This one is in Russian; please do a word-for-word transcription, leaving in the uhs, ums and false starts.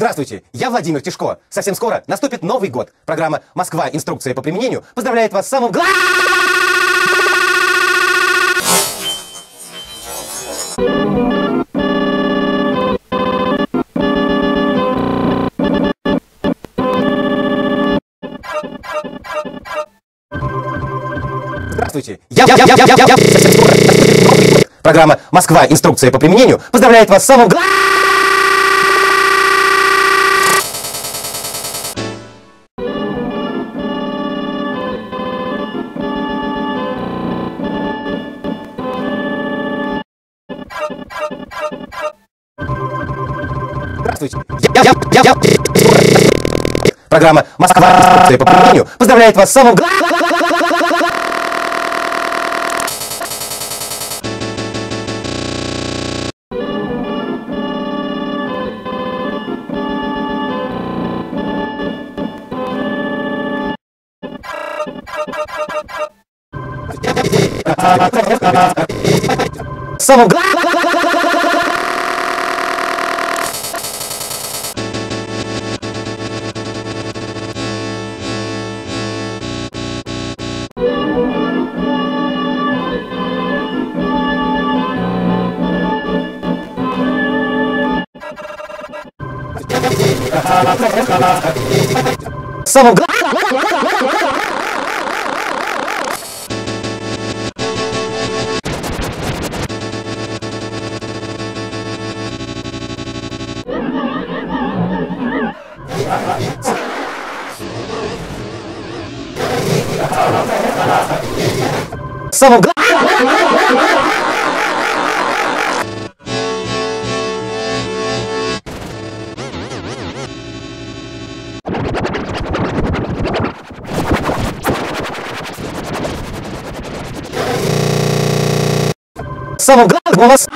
Здравствуйте, я Владимир Тишко. Совсем скоро наступит Новый год. Программа «Москва. Инструкция по применению» поздравляет вас с самым главным... Здравствуйте, я, я, я, я, я, я, я, совсем скоро наступит Новый год. Программа «Москва. Инструкция по применению» поздравляет вас с самым главным... Здравствуйте, я, я, я, я, я, программа «Москва. Инструкция по применению» поздравляет вас с самым главным... Самым главным... Самым главным... Самым главным... Самым главным у нас...